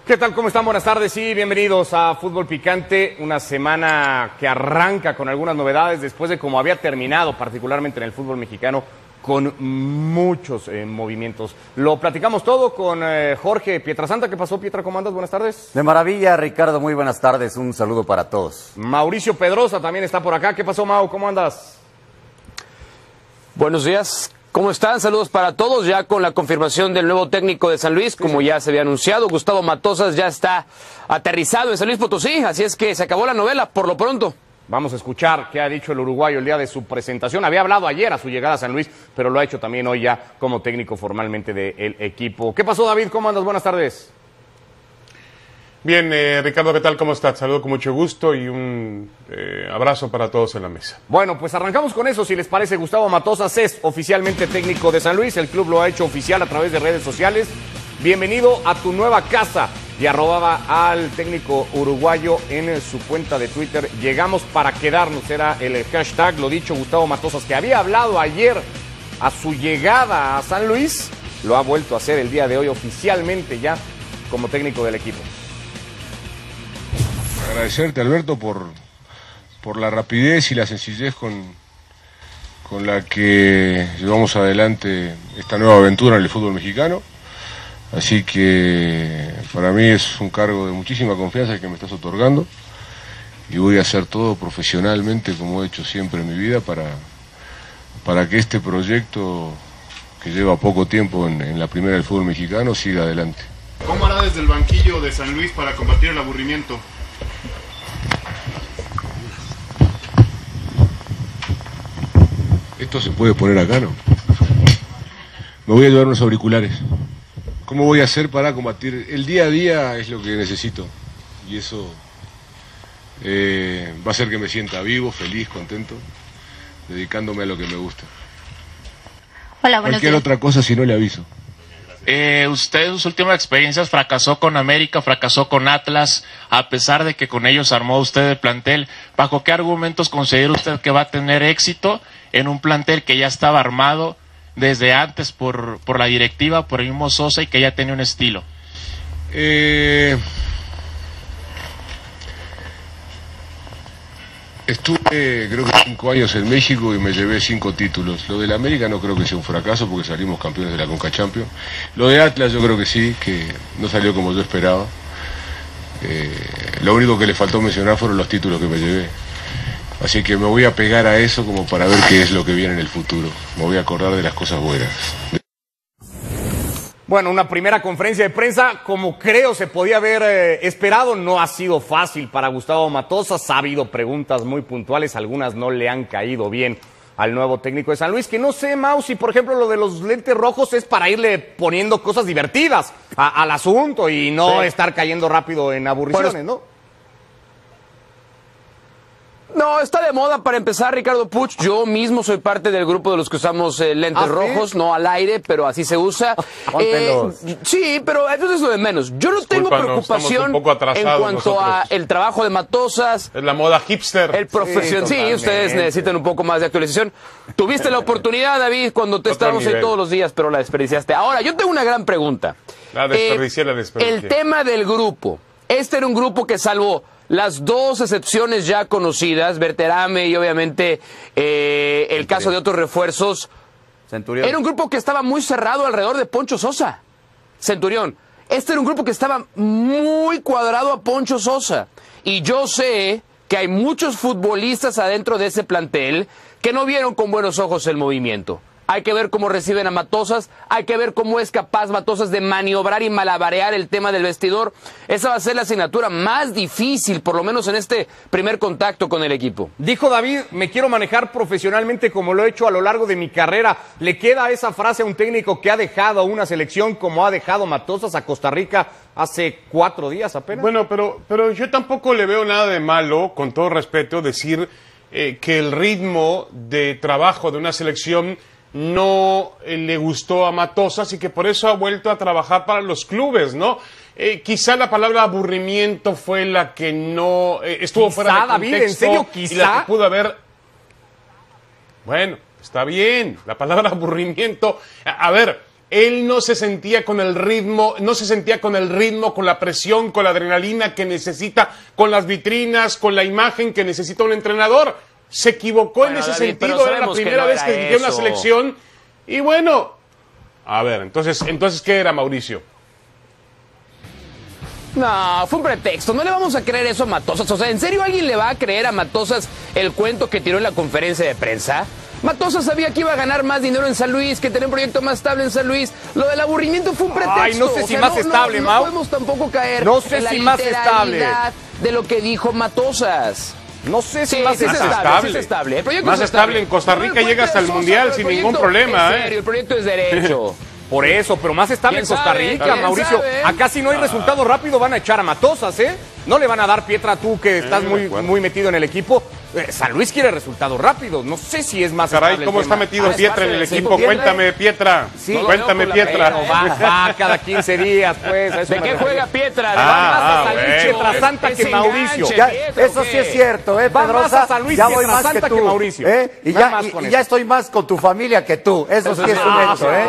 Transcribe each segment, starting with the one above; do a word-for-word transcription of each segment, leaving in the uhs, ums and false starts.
¿Qué tal? ¿Cómo están? Buenas tardes y bienvenidos a Fútbol Picante, una semana que arranca con algunas novedades después de cómo había terminado, particularmente en el fútbol mexicano, con muchos eh, movimientos. Lo platicamos todo con eh, Jorge Pietrasanta. ¿Qué pasó, Pietra? ¿Cómo andas? Buenas tardes. De maravilla, Ricardo. Muy buenas tardes. Un saludo para todos. Mauricio Pedrosa también está por acá. ¿Qué pasó, Mau? ¿Cómo andas? Buenos días. ¿Cómo están? Saludos para todos, ya con la confirmación del nuevo técnico de San Luis, como ya se había anunciado. Gustavo Matosas ya está aterrizado en San Luis Potosí, así es que se acabó la novela por lo pronto. Vamos a escuchar qué ha dicho el uruguayo el día de su presentación. Había hablado ayer a su llegada a San Luis, pero lo ha hecho también hoy ya como técnico formalmente del equipo. ¿Qué pasó, David? ¿Cómo andas? Buenas tardes. Bien, eh, Ricardo, ¿qué tal? ¿Cómo estás? Saludo con mucho gusto y un eh, abrazo para todos en la mesa. Bueno, pues arrancamos con eso, si les parece. Gustavo Matosas es oficialmente técnico de San Luis. El club lo ha hecho oficial a través de redes sociales. Bienvenido a tu nueva casa. Y arrobaba al técnico uruguayo en su cuenta de Twitter. Llegamos para quedarnos, era el hashtag. Lo dicho, Gustavo Matosas, que había hablado ayer a su llegada a San Luis, lo ha vuelto a hacer el día de hoy oficialmente ya como técnico del equipo. Agradecerte, Alberto, por, por la rapidez y la sencillez con, con la que llevamos adelante esta nueva aventura en el fútbol mexicano. Así que para mí es un cargo de muchísima confianza el que me estás otorgando y voy a hacer todo profesionalmente como he hecho siempre en mi vida para, para que este proyecto que lleva poco tiempo en, en la primera del fútbol mexicano siga adelante. ¿Cómo hará desde el banquillo de San Luis para combatir el aburrimiento? Esto se puede poner acá, ¿no? Me voy a llevar unos auriculares. ¿Cómo voy a hacer para combatir? El día a día es lo que necesito. Y eso eh, va a hacer que me sienta vivo, feliz, contento, dedicándome a lo que me gusta. Hola, buenos Cualquier días. otra cosa si no le aviso. Eh, usted en sus últimas experiencias fracasó con América, fracasó con Atlas, a pesar de que con ellos armó usted el plantel. ¿Bajo qué argumentos considera usted que va a tener éxito en un plantel que ya estaba armado desde antes por, por la directiva, por el mismo Sosa y que ya tenía un estilo? Eh, estuve creo que cinco años en México y me llevé cinco títulos. Lo del América no creo que sea un fracaso porque salimos campeones de la Conca Champions. Lo de Atlas yo creo que sí, que no salió como yo esperaba. Eh, lo único que le faltó mencionar fueron los títulos que me llevé. Así que me voy a pegar a eso como para ver qué es lo que viene en el futuro. Me voy a acordar de las cosas buenas. Bueno, una primera conferencia de prensa, como creo se podía haber eh, esperado, no ha sido fácil para Gustavo Matosas. Ha habido preguntas muy puntuales, algunas no le han caído bien al nuevo técnico de San Luis, que no sé, Mau, si por ejemplo lo de los lentes rojos es para irle poniendo cosas divertidas a, al asunto y no sí. estar cayendo rápido en aburriciones, Pero... ¿no? No, está de moda para empezar, Ricardo Puch. Yo mismo soy parte del grupo de los que usamos eh, lentes ¿Ah, rojos, sí? no al aire, pero así se usa. Eh, sí, pero eso es lo de menos. Yo no tengo Disculpa, preocupación no, en cuanto a el trabajo de Matosas. Es la moda hipster. El profesión, sí, sí, ustedes necesitan un poco más de actualización. Tuviste la oportunidad, David, cuando te estábamos ahí todos los días, pero la desperdiciaste. Ahora, yo tengo una gran pregunta. La desperdicié, eh, la desperdicié. El tema del grupo. Este era un grupo que salvó las dos excepciones ya conocidas, Berterame y obviamente eh, el caso de otros refuerzos. Centurión. Era un grupo que estaba muy cerrado alrededor de Poncho Sosa. Centurión. Este era un grupo que estaba muy cuadrado a Poncho Sosa. Y yo sé que hay muchos futbolistas adentro de ese plantel que no vieron con buenos ojos el movimiento. Hay que ver cómo reciben a Matosas, hay que ver cómo es capaz Matosas de maniobrar y malabarear el tema del vestidor. Esa va a ser la asignatura más difícil, por lo menos en este primer contacto con el equipo. Dijo David, me quiero manejar profesionalmente como lo he hecho a lo largo de mi carrera. ¿Le queda esa frase a un técnico que ha dejado a una selección como ha dejado Matosas a Costa Rica hace cuatro días apenas? Bueno, pero, pero yo tampoco le veo nada de malo, con todo respeto, decir eh, que el ritmo de trabajo de una selección no eh, le gustó a Matosas y que por eso ha vuelto a trabajar para los clubes, ¿no? Eh, quizá la palabra aburrimiento fue la que no eh, estuvo quizá, fuera de contexto. David, ¿en serio quizá? Y la que pudo haber... Bueno, está bien, la palabra aburrimiento... A, a ver, él no se sentía con el ritmo, no se sentía con el ritmo, con la presión, con la adrenalina que necesita, con las vitrinas, con la imagen que necesita un entrenador. Se equivocó bueno, en ese David, sentido, era la primera que no vez que dirigió una selección. Y bueno, a ver, entonces, entonces ¿qué era Mauricio? No, fue un pretexto. No le vamos a creer eso a Matosas. O sea, ¿en serio alguien le va a creer a Matosas el cuento que tiró en la conferencia de prensa? Matosas sabía que iba a ganar más dinero en San Luis, que tenía un proyecto más estable en San Luis. Lo del aburrimiento fue un pretexto. Ay, no sé si o sea, más no, estable, no, Mau. No podemos tampoco caer no sé en si la más estable de lo que dijo Matosas. No sé si sí, más, sí es estable. estable. Sí es estable. El proyecto más es estable en Costa Rica no, llega hasta el Mundial sin ningún problema. En serio, ¿eh? el proyecto es derecho. Por eso, pero más estable en Costa Rica, Mauricio. Sabe? Acá si no hay resultado rápido van a echar a Matosas, ¿eh? No le van a dar Pietra tú que estás eh, muy, muy metido en el equipo. Eh, San Luis quiere resultados rápidos. No sé si es más Caray, ¿cómo está metido ah, Pietra en el equipo? Sí, Cuéntame, Pietra. Sí, no Cuéntame, Pietra. No, va, va cada quince días, pues. A eso ¿De qué refiero. Juega Pietra? Ah, va más a San Luis Pietra Santa que Mauricio. Ya, eso sí es cierto, ¿eh, Pedrosa? Va más a San Luis ya voy más Santa que, que Mauricio. ¿Eh? Y, ya, y, y ya estoy más con tu familia que tú. Eso, eso sí es un hecho, ¿eh?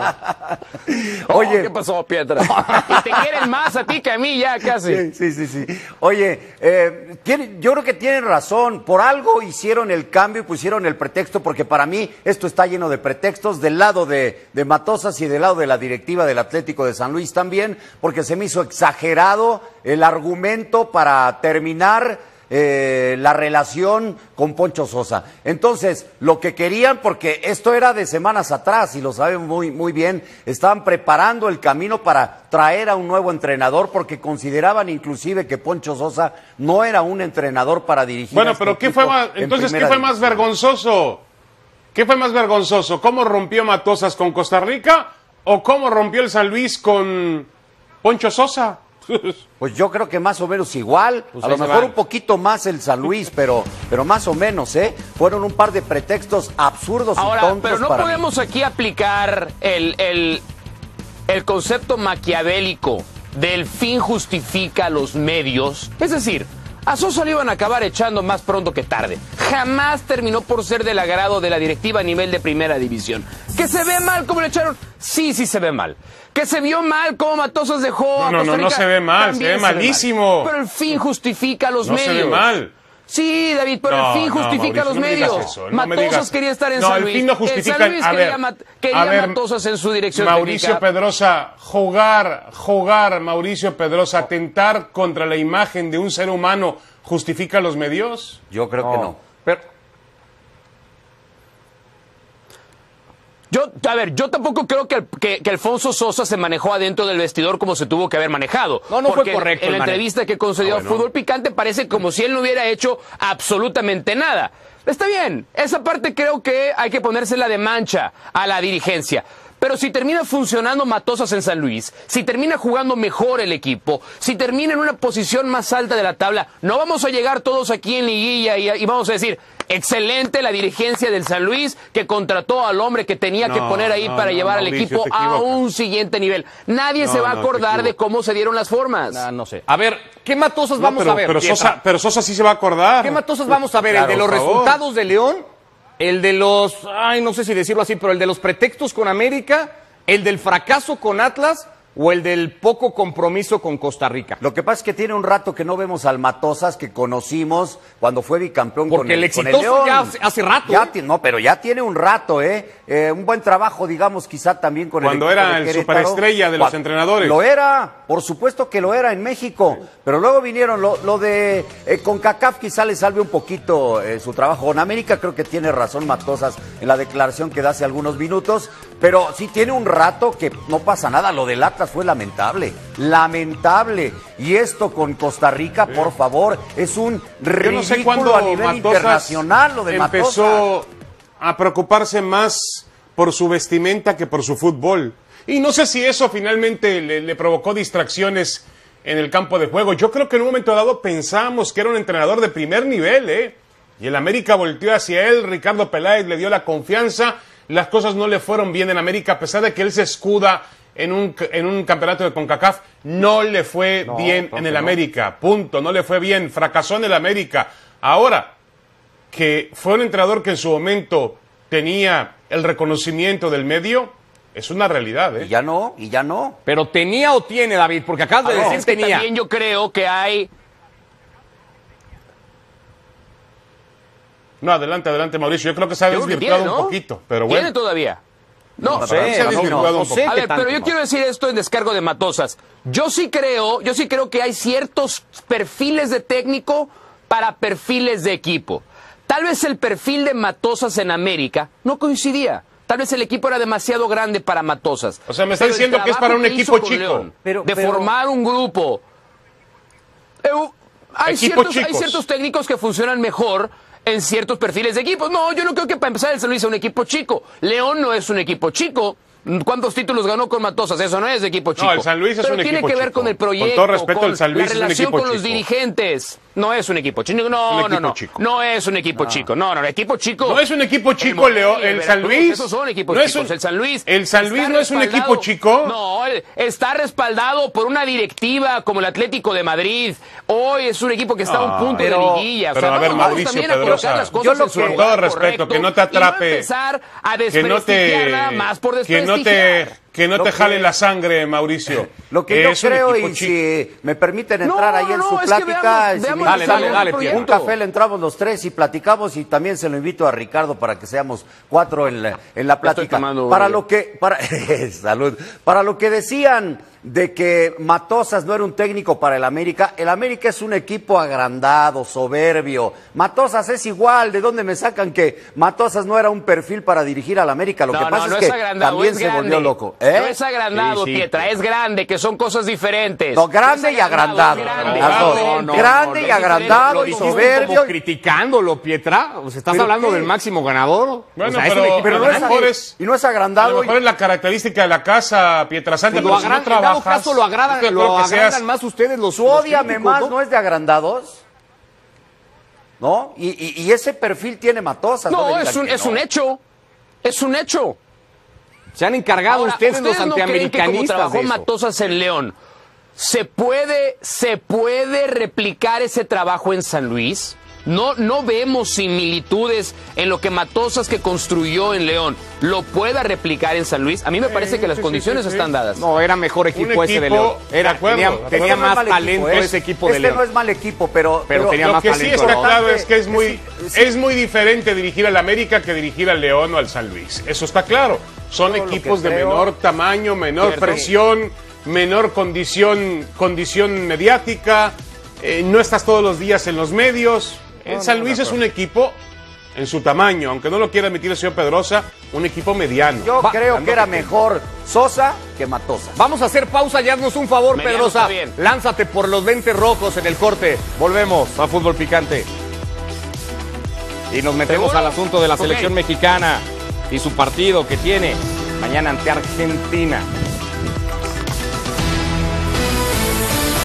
Oye. ¿Qué pasó, Pietra? Y te quieren más a ti que a mí ya casi. Sí, sí, sí. sí. Oye, eh, tiene, yo creo que tienen razón. Por algo hicieron el cambio y pusieron el pretexto, porque para mí esto está lleno de pretextos del lado de, de Matosas y del lado de la directiva del Atlético de San Luis también, porque se me hizo exagerado el argumento para terminar Eh, la relación con Poncho Sosa. Entonces, lo que querían, porque esto era de semanas atrás y lo saben muy, muy bien, estaban preparando el camino para traer a un nuevo entrenador, porque consideraban inclusive que Poncho Sosa no era un entrenador para dirigir. Bueno, pero ¿qué fue más, entonces qué fue más vergonzoso? ¿Qué fue más vergonzoso? ¿Cómo rompió Matosas con Costa Rica o cómo rompió el San Luis con Poncho Sosa? Pues yo creo que más o menos igual, pues a lo mejor un poquito más el San Luis, pero, pero más o menos, ¿eh? Fueron un par de pretextos absurdos Ahora, y tontos pero no para podemos mí. aquí aplicar el, el, el concepto maquiavélico del fin justifica los medios. Es decir, a Sosa lo iban a acabar echando más pronto que tarde. Jamás terminó por ser del agrado de la directiva a nivel de primera división. ¿Que se ve mal como le echaron? Sí, sí se ve mal. ¿Que se vio mal como Matosas dejó no, a no, Costa Rica? No, no se ve mal, se ve malísimo. Ve mal. Pero el fin justifica a los no medios. No se ve mal. Sí, David, pero no, el fin justifica no, Mauricio, los medios. No eso, no Matosas quería estar en no, San Luis. El fin no justifica. El San Luis a quería, ver, mat quería a ver, Matosas en su dirección Mauricio técnica. Pedrosa, jugar, jugar, Mauricio Pedrosa, atentar contra la imagen de un ser humano, ¿justifica los medios? Yo creo no. que no. Pero, Yo, a ver, yo tampoco creo que, que, que Alfonso Sosa se manejó adentro del vestidor como se tuvo que haber manejado. No, no fue correcto. En la entrevista que concedió ah, bueno. a Fútbol Picante parece como si él no hubiera hecho absolutamente nada. Está bien, esa parte creo que hay que ponérsela de mancha a la dirigencia. Pero si termina funcionando Matosas en San Luis, si termina jugando mejor el equipo, si termina en una posición más alta de la tabla, no vamos a llegar todos aquí en liguilla y, y vamos a decir, excelente la dirigencia del San Luis que contrató al hombre que tenía no, que poner ahí no, para no, llevar Mauricio, al equipo a un siguiente nivel. Nadie no, se va a acordar de cómo se dieron las formas. No, no sé. A ver, ¿qué Matosas no, vamos pero, a ver? Pero Sosa, pero Sosa sí se va a acordar. ¿Qué Matosas vamos a ver? Claro, ¿el de los resultados de León? ¿El de los, ay, no sé si decirlo así, pero el de los pretextos con América? ¿El del fracaso con Atlas o el del poco compromiso con Costa Rica? Lo que pasa es que tiene un rato que no vemos al Matosas que conocimos cuando fue bicampeón Porque con el, el exitoso con el León. ya hace, hace rato. Ya, no, pero ya tiene un rato, ¿eh? eh un buen trabajo, digamos, quizá también con cuando el Cuando era el superestrella de los entrenadores. Lo era, por supuesto que lo era en México, pero luego vinieron lo, lo de eh, CONCACAF, quizá le salve un poquito eh, su trabajo. Con América creo que tiene razón Matosas en la declaración que da hace algunos minutos, pero sí tiene un rato que no pasa nada. Lo del Atlas fue lamentable, lamentable. Y esto con Costa Rica, sí. por favor, es un ridículo no sé a nivel Matosas internacional. Lo de empezó Matosas. a preocuparse más por su vestimenta que por su fútbol. Y no sé si eso finalmente le, le provocó distracciones en el campo de juego. Yo creo que en un momento dado pensábamos que era un entrenador de primer nivel, ¿eh? Y el América volteó hacia él, Ricardo Peláez le dio la confianza. Las cosas no le fueron bien en América, a pesar de que él se escuda en un, en un campeonato de CONCACAF, no le fue no, bien en el no. América, punto, no le fue bien, fracasó en el América. Ahora, que fue un entrenador que en su momento tenía el reconocimiento del medio, Es una realidad, ¿eh? Y ya no, y ya no. Pero tenía o tiene, David, porque acabas de Ah, no, decir es que tenía. también yo creo que hay... No, adelante, adelante, Mauricio. Yo creo que se ha Yo creo que desvirtuado tiene, un ¿no? poquito, pero bueno. ¿Tiene todavía? No, No, sí, para mí se ha no, desvirtuado no, un sé poco. A qué ver, tanto, pero yo no. quiero decir esto en descargo de Matosas. Yo sí creo, yo sí creo que hay ciertos perfiles de técnico para perfiles de equipo. Tal vez el perfil de Matosas en América no coincidía. Tal vez el equipo era demasiado grande para Matosas. O sea, me está Pero el diciendo que es para un trabajo que equipo hizo con chico. León, Pero- de pero- formar un grupo. Eh, hay, Equipos ciertos, hay chicos. ciertos técnicos que funcionan mejor en ciertos perfiles de equipos. No, yo no creo que para empezar el San Luis sea un equipo chico. León no es un equipo chico. ¿Cuántos títulos ganó con Matosas? Eso no es de equipo chico. el San Luis es Pero un tiene equipo que ver chico. con el proyecto. Con todo respeto, con el San Luis la es un relación equipo con los chico. dirigentes. No es un equipo chico. No, un no, equipo no. chico. No es un equipo chico. No, no, el equipo chico. No es un equipo chico, Morelia, Leo. El San Veracruz, Luis. Esos son equipos no es chicos. un- El San Luis. El San Luis está no es un respaldado- equipo chico. No, él está respaldado por una directiva como el Atlético de Madrid. Hoy es un equipo que está a un punto pero- de liguilla. O pero sea, a ver, vamos Mauricio también a Pedrosa, colocar las cosas yo lo en su que- lugar con todo respeto, correcto que no te y atrape, empezar a que no desprestigiar te nada más por que no desprestigiar. te que no Lo te que- jale la sangre, Mauricio. Lo que yo Es un creo, equipo y chico. si me permiten No, entrar ahí no, en no, su es que plática, veamos- y si veamos me Dale, invitan dale, un- dale, un Pierre. café le entramos los tres y platicamos, y también se lo invito a Ricardo para que seamos cuatro en la, en la estoy plática. tomando Para uno. lo que, para, salud, para lo que decían de que Matosas no era un técnico para el América, el América es un equipo agrandado, soberbio. Matosas es igual. ¿De dónde me sacan que Matosas no era un perfil para dirigir al América? Lo No, que no, pasa no es es que agrandado, también es se grande. volvió loco. ¿Eh? No es agrandado, Sí, sí. Pietra, es grande, que son cosas diferentes. No, grande es y agrandado. es grande. Las dos. No, no, Grande no, y no, agrandado Lo y dijiste soberbio. como criticándolo, Pietra. O sea, estás ¿Pero hablando qué? del máximo ganador. Bueno, O sea, es un pero- equipo Pero no a lo es, mejor es- y no es A agrandado. lo mejor es la característica de la casa, Pietrasanta, Pues lo pero si no agran- en dado trabajas, caso lo agradan, yo creo lo que agrandan seas- más ustedes los Su ódiame los técnicos, más, ¿no es de agrandados? ¿No? Y, y- y ese perfil tiene Matosas. No, me digan es un, que es no. un hecho. Es un hecho. Se han encargado Ahora, ustedes, los no creen que como antiamericanistas trabajó de eso. Matosas en León, ¿se puede, se puede replicar ese trabajo en San Luis? No, no vemos similitudes en lo que Matosas, que construyó en León, lo pueda replicar en San Luis. A mí me parece que las sí, condiciones sí, sí. están dadas. No, era mejor equipo, Un ese de equipo, León. Era, de acuerdo, tenía de acuerdo. tenía Este no es más mal talento equipo, ¿eh? ese equipo de Este León. no es mal equipo, pero... Pero tenía Lo más que sí talento, está ¿no? claro es que es muy, Es- sí. es muy diferente dirigir al América que dirigir al León o al San Luis. Eso está claro. Son Yo lo equipos que de creo- menor tamaño, menor Cierto. presión, menor condición, condición mediática. eh, no estás todos los días en los medios. El San Luis es un equipo en su tamaño, aunque no lo quiera admitir el señor Pedrosa, un equipo mediano. Yo Va- creo que era mejor Sosa que Matosas. Vamos a hacer pausa y haznos un favor, Mediano Pedrosa. está bien. Lánzate por los veinte rojos en el corte. Volvemos a Fútbol Picante. Y nos metemos ¿Seguro? al asunto de la Ok. selección mexicana y su partido que tiene mañana ante Argentina.